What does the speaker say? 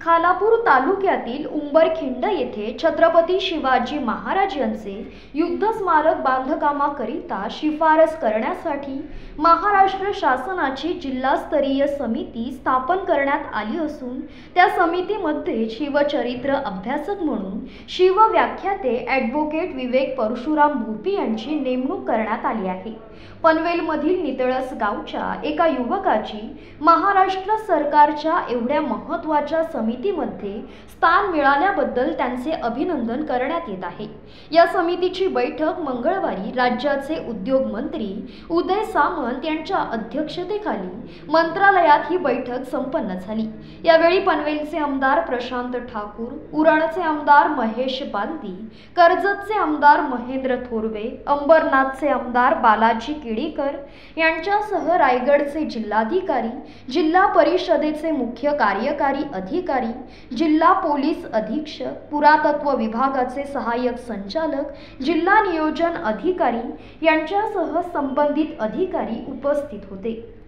खालापूर तालुक्यातील उंबरखिंड येथे छत्रपती शिवाजी महाराज यांचे युद्ध स्मारक बांधकामाकरिता शिफारस करण्यासाठी महाराष्ट्र शासनाची जिल्हास्तरीय समिती स्थापन करण्यात आली असून त्या समितीमध्ये शिवचरित्र अभ्यासक म्हणून शिवव्याख्याते ॲडव्होकेट विवेक परशुराम भोपी यांची नेमणूक करण्यात आली आहे। पनवेलमधील नितळस गावच्या एका युवकाची महाराष्ट्र सरकारच्या एवढ्या महत्त्वाच्या समितीमध्ये स्थान मिळाल्याबद्दल त्यांचे अभिनंदन करण्यात येत आहे। या समितीची बैठक मंगळवारी राज्याचे उद्योग मंत्री उदय सामंत यांच्या अध्यक्षतेखाली मंत्रालयात ही बैठक संपन्न झाली। यावेळी पनवेलचे आमदार प्रशांत ठाकूर, उरणचे आमदार महेश बालदी, कर्जतचे आमदार महेंद्र थोरवे, अंबरनाथचे आमदार बालाजी किडीकर यांच्यासह रायगडचे जिल्हाधिकारी, जिल्हा परिषदेचे मुख्य कार्यकारी अधिकारी, जिल्हा पोलीस अधीक्षक, पुरातत्व विभागाचे सहाय्यक संचालक, जिल्हा नियोजन अधिकारी यांच्यासह संबंधित अधिकारी उपस्थित होते।